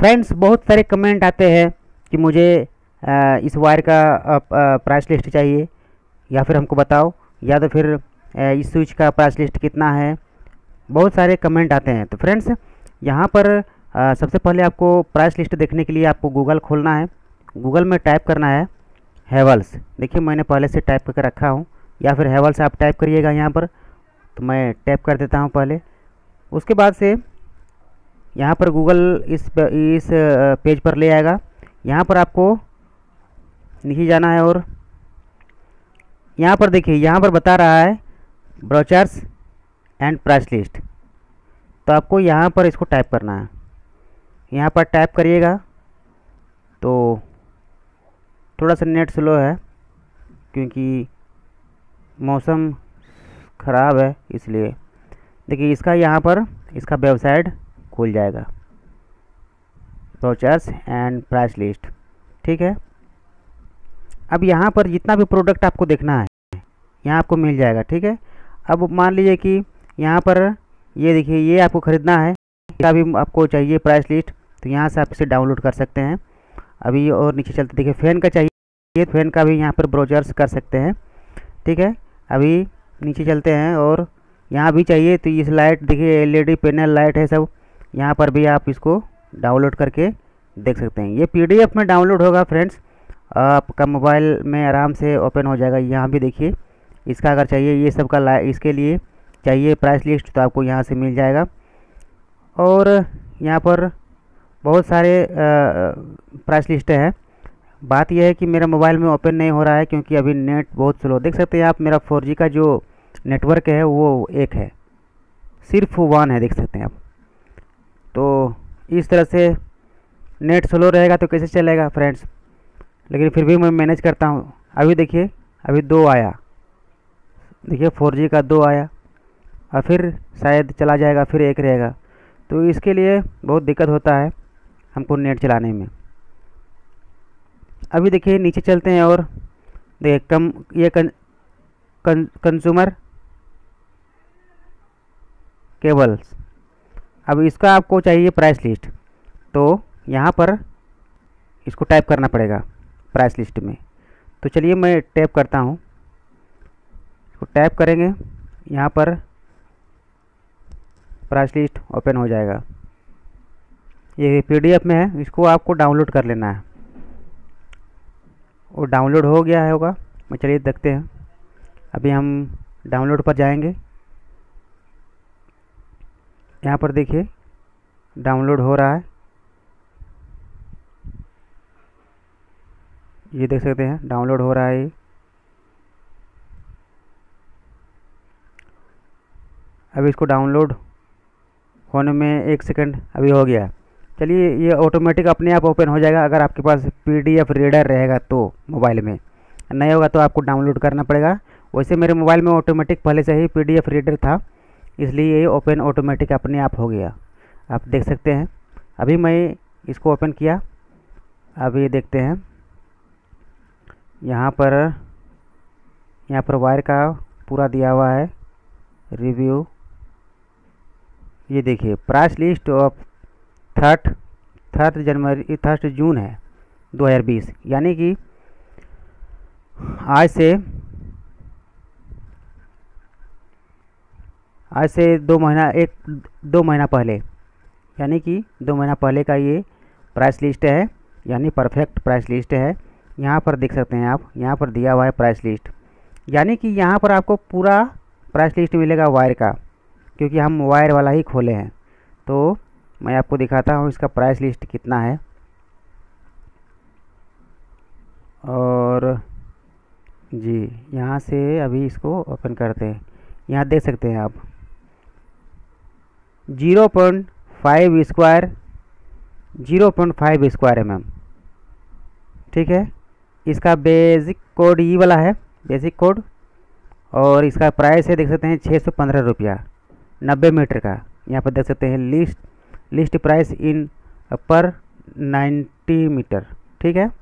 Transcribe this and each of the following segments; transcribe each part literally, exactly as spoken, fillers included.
Friends, बहुत सारे comment आते हैं कि मुझे आ, इस वायर का प्राइस लिस्ट चाहिए, या फिर हमको बताओ, या तो फिर आ, इस स्विच का प्राइस लिस्ट कितना है। बहुत सारे कमेंट आते हैं। तो फ्रेंड्स, यहाँ पर आ, सबसे पहले आपको प्राइस लिस्ट देखने के लिए आपको गूगल खोलना है। गूगल में टाइप करना है हेवल्स। देखिए, मैंने पहले से टाइप करके रखा हूँ, या फिर हेवल्स आप टाइप करिएगा यहाँ पर। तो मैं टाइप कर देता हूँ पहले। उसके बाद से यहाँ पर गूगल इस इस पेज पर ले आएगा। यहाँ पर आपको नीचे जाना है और यहाँ पर देखिए, यहाँ पर बता रहा है ब्रोचर्स एंड प्राइस लिस्ट। तो आपको यहाँ पर इसको टाइप करना है। यहाँ पर टाइप करिएगा तो थोड़ा सा नेट स्लो है क्योंकि मौसम ख़राब है, इसलिए। देखिए, इसका यहाँ पर इसका वेबसाइट खुल जाएगा, ब्रोचर्स एंड प्राइस लिस्ट। ठीक है। अब यहाँ पर जितना भी प्रोडक्ट आपको देखना है यहाँ आपको मिल जाएगा। ठीक है। अब मान लीजिए कि यहाँ पर ये देखिए, ये आपको ख़रीदना है, इसका भी आपको चाहिए प्राइस लिस्ट, तो यहाँ से आप इसे डाउनलोड कर सकते हैं। अभी और नीचे चलते, देखिए फैन का चाहिए, फैन का भी यहाँ पर ब्रोचर्स कर सकते हैं। ठीक है। अभी नीचे चलते हैं और यहाँ भी चाहिए, तो इस लाइट देखिए, एलईडी पैनल लाइट है सब, यहाँ पर भी आप इसको डाउनलोड करके देख सकते हैं। ये पीडीएफ में डाउनलोड होगा फ्रेंड्स, आपका मोबाइल में आराम से ओपन हो जाएगा। यहाँ भी देखिए, इसका अगर चाहिए, ये सब का इसके लिए चाहिए प्राइस लिस्ट, तो आपको यहाँ से मिल जाएगा। और यहाँ पर बहुत सारे प्राइस लिस्ट है। बात यह है कि मेरा मोबाइल में ओपन नहीं हो रहा है क्योंकि अभी नेट बहुत स्लो। देख सकते हैं आप, मेरा फोर जी का जो नेटवर्क है वो एक है, सिर्फ वन है, देख सकते हैं आप। तो इस तरह से नेट स्लो रहेगा तो कैसे चलेगा फ्रेंड्स, लेकिन फिर भी मैं मैनेज करता हूँ। अभी देखिए, अभी दो आया, देखिए फोर जी का दो आया, और फिर शायद चला जाएगा, फिर एक रहेगा। तो इसके लिए बहुत दिक्कत होता है हमको नेट चलाने में। अभी देखिए नीचे चलते हैं और देखिए कम ये कन, कन, कंज्यूमर केबल्स। अब इसका आपको चाहिए प्राइस लिस्ट, तो यहाँ पर इसको टाइप करना पड़ेगा प्राइस लिस्ट में। तो चलिए मैं टाइप करता हूँ, इसको टाइप करेंगे, यहाँ पर प्राइस लिस्ट ओपन हो जाएगा। ये पीडीएफ में है, इसको आपको डाउनलोड कर लेना है। वो डाउनलोड हो गया है होगा, मैं चलिए देखते हैं। अभी हम डाउनलोड पर जाएंगे। यहाँ पर देखिए डाउनलोड हो रहा है, ये देख सकते हैं डाउनलोड हो रहा है। ये अभी इसको डाउनलोड होने में एक सेकंड अभी हो गया। चलिए, ये ऑटोमेटिक अपने आप ओपन हो जाएगा अगर आपके पास पीडीएफ रीडर रहेगा तो। मोबाइल में नहीं होगा तो आपको डाउनलोड करना पड़ेगा। वैसे मेरे मोबाइल में ऑटोमेटिक पहले से ही पीडीएफ रीडर था, इसलिए ये ओपन ऑटोमेटिक अपने आप हो गया। आप देख सकते हैं। अभी मैं इसको ओपन किया, अभी देखते हैं यहाँ पर यहाँ पर वायर का पूरा दिया हुआ है रिव्यू। ये देखिए price list of third third जनवरी थर्ड जून है दो हज़ार बीस, यानी कि आज से आज से दो महीना एक दो महीना पहले, यानी कि दो महीना पहले का ये प्राइस लिस्ट है, यानी परफेक्ट प्राइस लिस्ट है। यहाँ पर देख सकते हैं आप, यहाँ पर दिया हुआ है प्राइस लिस्ट, यानी कि यहाँ पर आपको पूरा प्राइस लिस्ट मिलेगा वायर का, क्योंकि हम वायर वाला ही खोले हैं। तो मैं आपको दिखाता हूँ इसका प्राइस लिस्ट कितना है। और जी, यहाँ से अभी इसको ओपन करते हैं। यहाँ देख सकते हैं आप zero point five square zero point five square M M. ठीक है। इसका बेसिक कोड ये वाला है, बेसिक कोड। और इसका प्राइस है, देख सकते हैं छः सौ पंद्रह रुपया नब्बे मीटर का। यहाँ पर देख सकते हैं लिस्ट लिस्ट प्राइस इन पर नाइन्टी मीटर। ठीक है।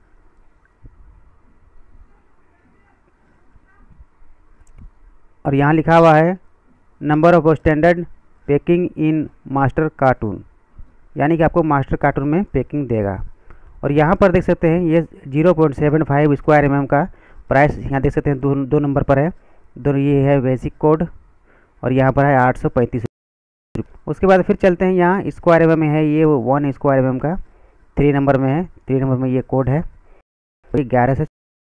और यहाँ लिखा हुआ है number of standard packing in master carton. यानी कि आपको मास्टर कार्टून में पैकिंग देगा। और यहाँ पर देख सकते हैं ये zero point seven five square M M का प्राइस यहाँ देख सकते हैं, दो दो नंबर पर है, दोनों ये है बेसिक कोड और यहाँ पर है आठ सौ पैंतीस। उसके बाद फिर चलते हैं यहाँ स्क्वायर एम एम में है, ये वन स्क्वायर एम एम का थ्री नंबर में है, थ्री नंबर में ये कोड है ग्यारह से,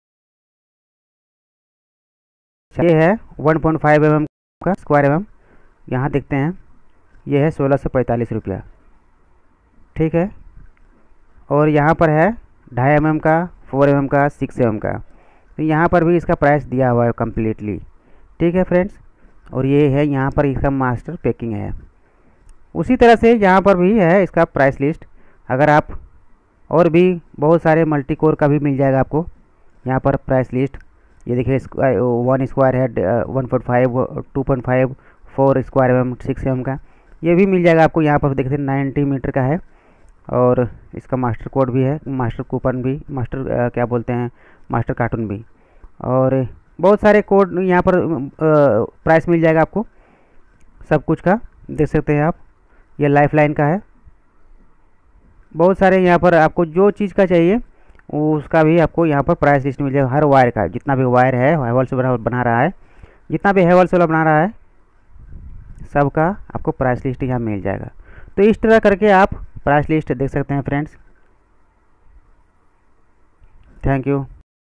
ये है one point five M M का स्क्वायर एम एम, यहाँ देखते हैं ये है सोलह सौ पैंतालीस रुपया, ठीक है। और यहाँ पर है ढाई एम एम का, फोर एम एम का, सिक्स एम एम का, तो यहाँ पर भी इसका प्राइस दिया हुआ है कम्प्लीटली, ठीक है फ्रेंड्स। और ये है यहाँ पर इसका मास्टर पैकिंग है। उसी तरह से यहाँ पर भी है इसका प्राइस लिस्ट। अगर आप और भी बहुत सारे मल्टी कोर का भी मिल जाएगा आपको यहाँ पर प्राइस लिस्ट। ये देखिए वन स्क्वायर है, one point five, two point five, four square M M, six M M का, ये भी मिल जाएगा आपको। यहाँ पर देखते हैं नाइन्टी मीटर का है और इसका मास्टर कोड भी है, मास्टर कूपन भी, मास्टर आ, क्या बोलते हैं मास्टर कार्टून भी, और बहुत सारे कोड यहाँ पर आ, प्राइस मिल जाएगा आपको सब कुछ का, देख सकते हैं आप। ये लाइफ लाइन का है, बहुत सारे यहाँ पर आपको जो चीज़ का चाहिए उसका भी आपको यहाँ पर प्राइस लिस्ट मिल जाएगा। हर वायर का, जितना भी वायर है हैवेल्स वाला बना रहा है, जितना भी हैवेल्स वाला बना रहा है सबका आपको प्राइस लिस्ट यहाँ मिल जाएगा। तो इस तरह करके आप प्राइस लिस्ट देख सकते हैं फ्रेंड्स। Thank you.